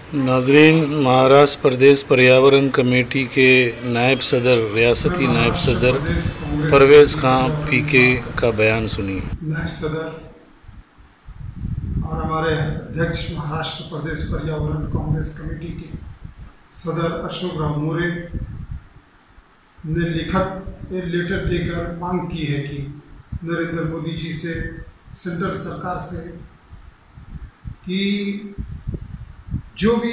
नाजरीन, महाराष्ट्र प्रदेश पर्यावरण कमेटी के नायब सदर, रियासती नायब सदर परवेज़ खां पीके का बयान सुनिए। नायब सदर और हमारे अध्यक्ष महाराष्ट्र प्रदेश पर्यावरण कांग्रेस कमेटी के सदर अशोक राव मोरे ने लिखित लेटर देकर मांग की है कि नरेंद्र मोदी जी से, सेंट्रल सरकार से, कि जो भी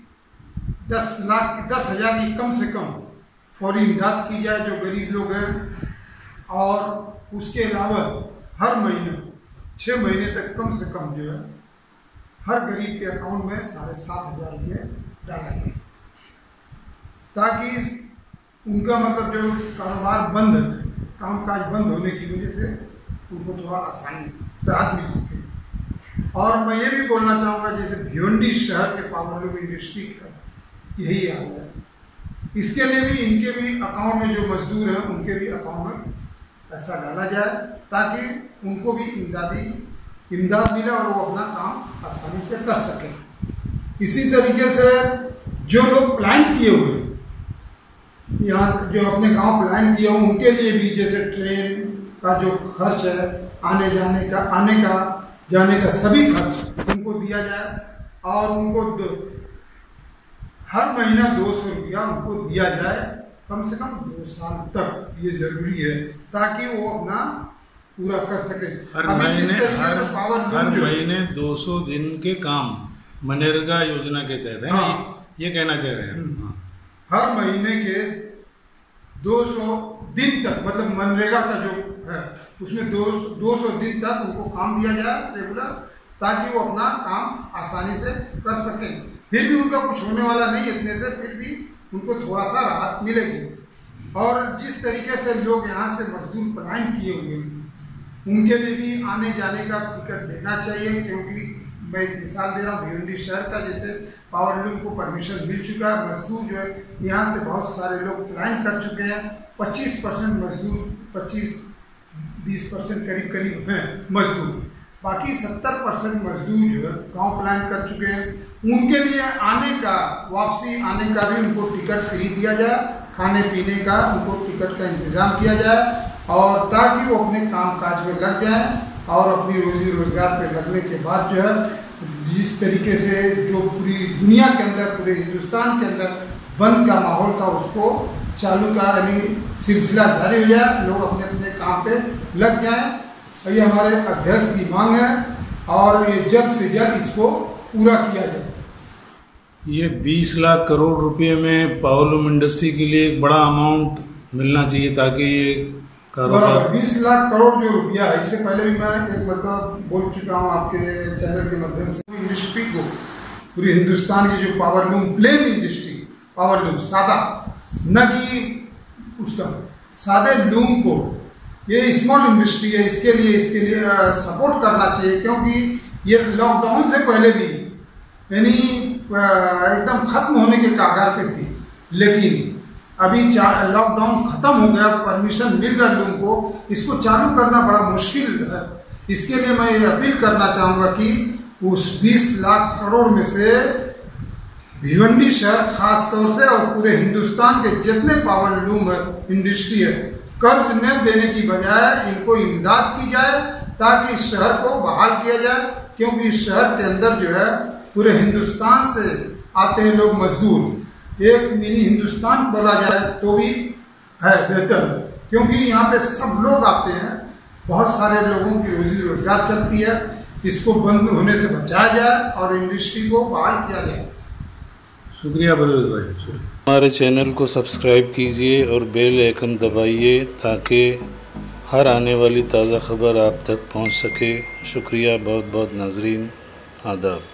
10,000 की कम से कम फौरी इमदाद की जाए जो गरीब लोग हैं, और उसके अलावा हर महीना 6 महीने तक कम से कम जो है हर गरीब के अकाउंट में 7,500 रुपये डाला जाए, ताकि उनका मतलब जो कारोबार बंद है, कामकाज बंद होने की वजह से उनको थोड़ा आसानी, राहत मिल सके। और मैं ये भी बोलना चाहूँगा, जैसे भिवंडी शहर के पावरलूम इंडस्ट्री का यही हाल है, इसके लिए भी इनके भी अकाउंट में जो मजदूर हैं उनके भी अकाउंट में पैसा डाला जाए, ताकि उनको भी इमदाद मिले और वो अपना काम आसानी से कर सकें। इसी तरीके से जो लोग प्लान किए हुए हैं, यहाँ जो अपने गांव प्लान किए हुए, उनके लिए भी जैसे ट्रेन का जो खर्च है, आने जाने का सभी खर्च उनको दिया जाए, और उनको हर महीना 200 रुपया उनको दिया जाए, कम से कम 2 साल तक। ये जरूरी है ताकि वो अपना पूरा कर सके। हर महीने 200 दिन के काम मनरेगा योजना के तहत है। हाँ, ये कहना चाह रहे हैं। हर महीने के 200 दिन तक, मतलब मनरेगा का जो है उसमें 200 दिन तक उनको काम दिया जाए रेगुलर, ताकि वो अपना काम आसानी से कर सकें। फिर भी उनका कुछ होने वाला नहीं है इतने से, फिर भी उनको थोड़ा सा राहत मिलेगी। और जिस तरीके से लोग यहाँ से मजदूर पलायन किए हुए हैं, उनके लिए भी आने जाने का टिकट देना चाहिए, क्योंकि मैं एक मिसाल दे रहा हूँ भिवंडी शहर का, जैसे पावरलूम को परमिशन मिल चुका है, मजदूर जो है यहाँ से बहुत सारे लोग प्लान कर चुके हैं। 25% मजदूर, 25-20% करीब हैं मजदूर, बाकी 70% मजदूर जो है गांव प्लान कर चुके हैं। उनके लिए आने का, वापसी आने का भी उनको टिकट फ्री दिया जाए, खाने पीने का उनको टिकट का इंतज़ाम किया जाए, और ताकि वो अपने कामकाज में लग जाएं, और अपनी रोजी रोजगार पे लगने के बाद जो है जिस तरीके से जो पूरी दुनिया के अंदर, पूरे हिंदुस्तान के अंदर बंद का माहौल था, उसको चालू का यानी सिलसिला जारी हो जाए, लोग अपने अपने काम पे लग जाएं। ये हमारे अध्यक्ष की मांग है, और ये जल्द से जल्द इसको पूरा किया जाए। ये 20 लाख करोड़ रुपए में पावरलूम इंडस्ट्री के लिए एक बड़ा अमाउंट मिलना चाहिए, ताकि ये कारोबार 20 लाख करोड़ जो रुपया है, इससे पहले भी मैं एक मतलब बोल चुका हूँ आपके चैनल के माध्यम से, इंडस्ट्री को, पूरी हिंदुस्तान की जो पावरलूम प्लेन इंडस्ट्री, पावरलूम सादा, न कि उसका सादे लूम को, ये स्मॉल इंडस्ट्री है, इसके लिए सपोर्ट करना चाहिए, क्योंकि ये लॉकडाउन से पहले भी यानी एकदम खत्म होने के कगार पे थी, लेकिन अभी लॉकडाउन खत्म हो गया, परमिशन मिल गया लूम को, इसको चालू करना बड़ा मुश्किल है। इसके लिए मैं ये अपील करना चाहूँगा कि उस 20 लाख करोड़ में से भिवंडी शहर खास तौर से और पूरे हिंदुस्तान के जितने पावरलूम इंडस्ट्री है, कर्ज न देने की बजाय इनको इमदाद की जाए, ताकि इस शहर को बहाल किया जाए, क्योंकि इस शहर के अंदर जो है पूरे हिंदुस्तान से आते हैं लोग मजदूर। एक मिनी हिंदुस्तान बोला जाए तो भी है बेहतर, क्योंकि यहाँ पे सब लोग आते हैं, बहुत सारे लोगों की रोजी रोजगार चलती है। इसको बंद होने से बचाया जाए और इंडस्ट्री को बहाल किया जाए। शुक्रिया परवेज़ भाई। हमारे चैनल को सब्सक्राइब कीजिए और बेल आइकन दबाइए, ताकि हर आने वाली ताज़ा खबर आप तक पहुंच सके। शुक्रिया बहुत बहुत नाजरीन, आदाब।